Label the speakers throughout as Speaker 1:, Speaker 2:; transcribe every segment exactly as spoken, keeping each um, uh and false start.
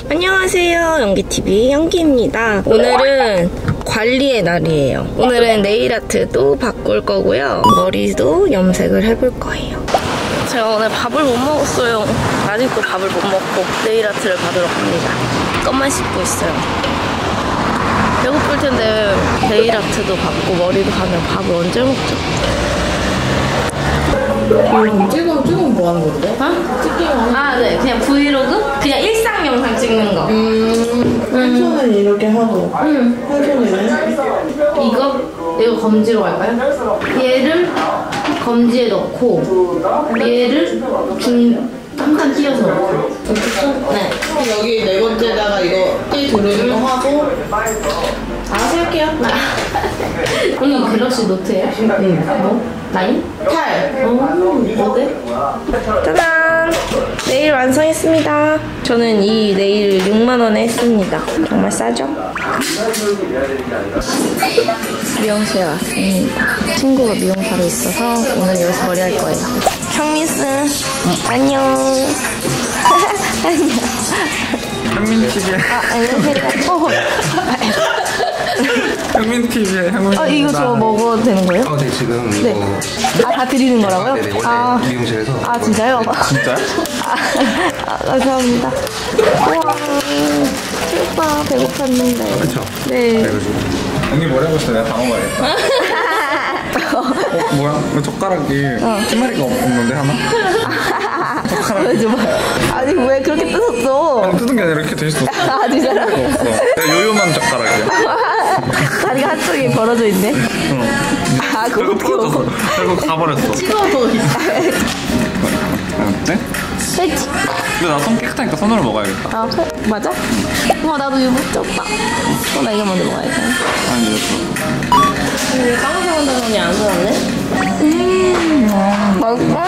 Speaker 1: 안녕하세요, 연기티비 연기입니다. 오늘은 관리의 날이에요. 오늘은 네일아트도 바꿀 거고요, 머리도 염색을 해볼 거예요. 제가 오늘 밥을 못 먹었어요. 아직도 밥을 못 먹고 네일아트를 받으러 갑니다. 껌만 씹고 있어요. 배고플 텐데 네일아트도 받고 머리도 하면 밥을 언제 먹죠?
Speaker 2: 음, 찍으면 찍으면 뭐 하는 건데?
Speaker 1: 어?
Speaker 2: 찍기만 하는
Speaker 1: 아, 네. 그냥 브이로그? 그냥 일상 영상 찍는 거.
Speaker 2: 음, 한 손은 이렇게 하고
Speaker 1: 응.
Speaker 2: 한 손에는
Speaker 1: 이거? 이거 검지로 갈까요? 얘를 검지에 넣고 얘를 중... 한 칸 띄어서 넣고. 네.
Speaker 2: 여기 네 번째다가 이거 띠 두르는 거 하고 알아서 할게요.
Speaker 1: 언니 갤럭시 노트예요?
Speaker 2: 응.
Speaker 1: 뭐? 나인?
Speaker 2: 팔.
Speaker 1: 어, 어때? 짜잔! 네일 완성했습니다. 저는 이 네일 육만 원에 했습니다. 정말 싸죠? 미용실에 왔습니다. 친구가 미용사로 있어서 오늘 여기서 머리 할 거예요. 형민스, 응. 안녕. 안녕.
Speaker 3: 형민티비의
Speaker 1: 아, 안녕하세요. 어.
Speaker 3: 형민티비의 형민입니다.
Speaker 1: 아, 이거 저 먹어도 되는 거예요?
Speaker 4: 어, 네, 지금
Speaker 1: 네.
Speaker 4: 이거.
Speaker 1: 아, 다 드리는 거라고요?
Speaker 4: 아, 네네, 원래
Speaker 1: 아,
Speaker 4: 미용실에서.
Speaker 1: 아, 진짜요?
Speaker 3: 진짜요?
Speaker 1: 아, 아, 감사합니다. 우와, 오빠 배고팠는데.
Speaker 4: 그쵸?
Speaker 1: 네.
Speaker 4: 그래가지고.
Speaker 3: 언니 머리 하고 있어. 내가 다 먹어야겠다. 어, 뭐야? 왜 젓가락이
Speaker 1: 어.
Speaker 3: 끝마리가 없는데 하나? 젓가락.
Speaker 1: 보여줘봐요. 아니, 왜 그렇게 뜯었어?
Speaker 3: 아니, 뜯은 게 아니라 이렇게 돼 있어.
Speaker 1: 아, 진짜요?
Speaker 3: 없어. 내가 요요만 젓가락이야.
Speaker 1: 다리가 한쪽이 벌어져 있네.
Speaker 3: 응.
Speaker 1: 아, 그거
Speaker 3: 결국
Speaker 1: 어떻게
Speaker 3: 부러졌어.
Speaker 1: 먹어?
Speaker 3: 결국 가버렸어.
Speaker 1: 찍어도 있어.
Speaker 3: 어때?
Speaker 1: 그치?
Speaker 3: 근데 나 손 깨끗하니까 손으로 먹어야겠다.
Speaker 1: 아, 그래? 맞아? 와, 나도 이거 못 쪘다. 어, 나 이거 먼저 먹어야겠다.
Speaker 3: 아니, 이랬어.
Speaker 1: 왜 빵 사온다는 언니 안 사왔네? 음, 맛있어?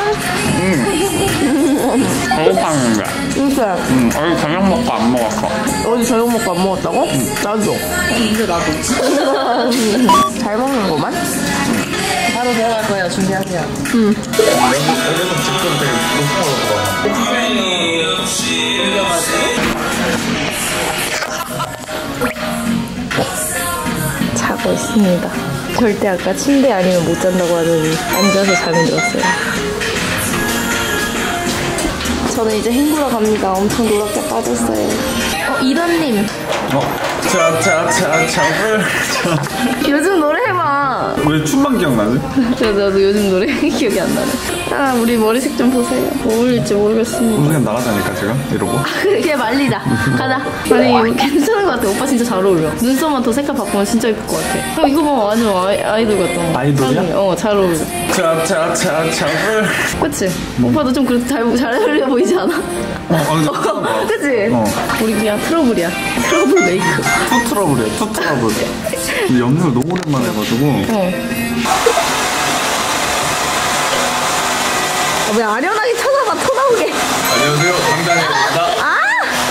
Speaker 3: 응. 배고팠는데.
Speaker 1: 진짜.
Speaker 3: 응. 어디 저녁 먹고 안 먹었어.
Speaker 1: 어제 저녁 먹고 안 먹었다고? 응. 나도.
Speaker 2: 근데 나도
Speaker 1: 잘 먹는구만?
Speaker 2: 바로 들어갈 거예요. 준비하세요.
Speaker 1: 응.
Speaker 3: 여기서 직접 되게 높은 거
Speaker 1: 자고 있습니다. 절대 아까 침대 아니면 못 잔다고 하더니 앉아서 잠이 들었어요. 저는 이제 헹구러 갑니다. 엄청 노랗게 빠졌어요. 어, 이던님.
Speaker 3: 어? 차차차차
Speaker 1: 요즘 노래 해봐.
Speaker 3: 왜 춤만 기억나지?
Speaker 1: 저, 나도 요즘 노래 기억이 안 나네. 아, 우리 머리색 좀 보세요. 뭐 어울릴지 모르겠습니다.
Speaker 3: 그냥 나가자니까 지금 이러고.
Speaker 1: 그래, 그냥 말리자. 가자. 아니, 괜찮은 것 같아. 오빠 진짜 잘 어울려. 눈썹만 더 색깔 바꾸면 진짜 예쁠 것 같아. 어, 이거 봐. 완전 아이, 아이돌 같다.
Speaker 3: 아이돌이야?
Speaker 1: 어, 잘 어울려.
Speaker 3: 차차차차
Speaker 1: 그치? 오빠도 좀 그래도 잘, 잘 어울려 보이지 않아?
Speaker 3: 어, 어,
Speaker 1: 어, 그치?
Speaker 3: 어.
Speaker 1: 우리 그냥 트러블이야. 트러블 메이크.
Speaker 3: 투 트러블이야, 투 트러블. 근데 염색을 너무 오랜만에 해가지고.
Speaker 1: 어. 아, 왜 아련하게 쳐다봐, 토 나오게.
Speaker 3: 안녕하세요, 강단입니다.
Speaker 1: 아!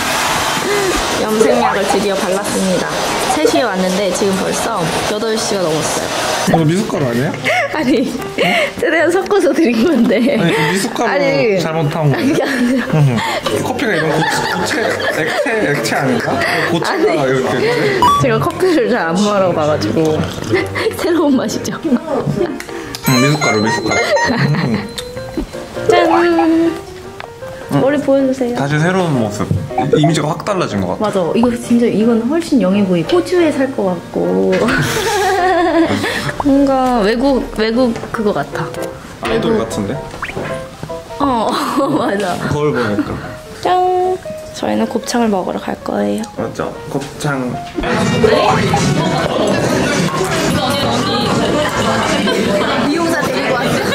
Speaker 1: 염색약을 드디어 발랐습니다. 세 시에 왔는데 지금 벌써 여덟 시가 넘었어요.
Speaker 3: 이거 미숫가루 아니야?
Speaker 1: 아니, 최대한 섞어서 드린 건데.
Speaker 3: 아니, 미숫가루
Speaker 1: 아니,
Speaker 3: 잘못한 거야.
Speaker 1: 그게 아니라.
Speaker 3: 커피가 이런 고체, 액체, 액체 아닌가? 고체가
Speaker 1: 아니.
Speaker 3: 이렇게.
Speaker 1: 제가 커피를 잘 안 말아봐가지고 새로운 맛이죠.
Speaker 3: 응, 미숫가루, 미숫가루. 음.
Speaker 1: 짠! 머리 보여주세요.
Speaker 3: 다시 새로운 모습. 이미지가 확 달라진 것 같아.
Speaker 1: 맞아. 이거 진짜 이건 훨씬 영해 보이고 호주에 살 것 같고 뭔가 외국 외국 그거 같아.
Speaker 3: 아이돌
Speaker 1: 외국.
Speaker 3: 같은데?
Speaker 1: 어 맞아.
Speaker 3: 거울 보니까.
Speaker 1: 짠. 저희는 곱창을 먹으러 갈 거예요.
Speaker 3: 맞죠? 곱창.
Speaker 1: 미용사 데리고 왔어.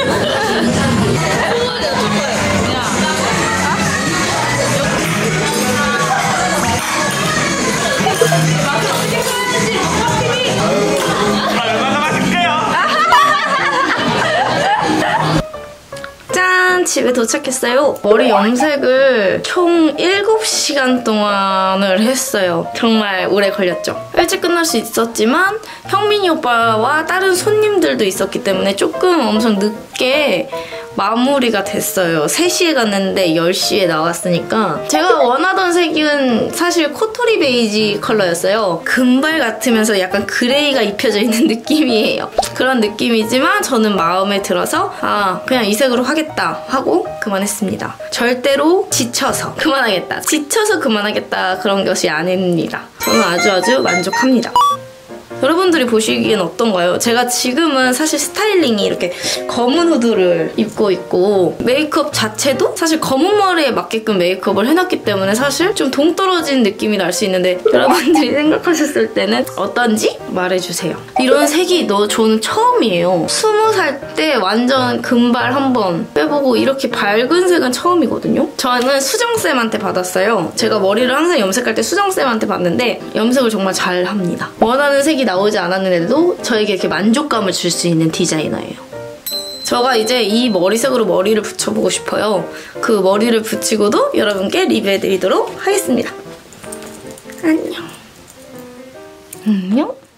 Speaker 1: 짠! 집에 도착했어요. 머리 염색을 총 일곱 시간 동안을 했어요. 정말 오래 걸렸죠. 일찍 끝날 수 있었지만 형민이 오빠와 다른 손님들도 있었기 때문에 조금 엄청 늦게 마무리가 됐어요. 세 시에 갔는데 열 시에 나왔으니까 제가 원하던 색은 이거는 사실 코토리 베이지 컬러였어요. 금발 같으면서 약간 그레이가 입혀져 있는 느낌이에요. 그런 느낌이지만 저는 마음에 들어서 아 그냥 이 색으로 하겠다 하고 그만했습니다. 절대로 지쳐서 그만하겠다, 지쳐서 그만하겠다 그런 것이 아닙니다. 저는 아주 아주 만족합니다. 여러분들이 보시기엔 어떤가요? 제가 지금은 사실 스타일링이 이렇게 검은 후드를 입고 있고 메이크업 자체도 사실 검은 머리에 맞게끔 메이크업을 해놨기 때문에 사실 좀 동떨어진 느낌이 날 수 있는데 여러분들이 생각하셨을 때는 어떤지 말해주세요. 이런 색이 너 저는 처음이에요. 스무 살 때 완전 금발 한번 빼보고 이렇게 밝은 색은 처음이거든요. 저는 수정쌤한테 받았어요. 제가 머리를 항상 염색할 때 수정쌤한테 받는데 염색을 정말 잘 합니다. 원하는 색이 나오지 않았는데도 저에게 이렇게 만족감을 줄 수 있는 디자이너예요. 제가 이제 이 머리색으로 머리를 붙여보고 싶어요. 그 머리를 붙이고도 여러분께 리뷰해드리도록 하겠습니다. 안녕. 안녕.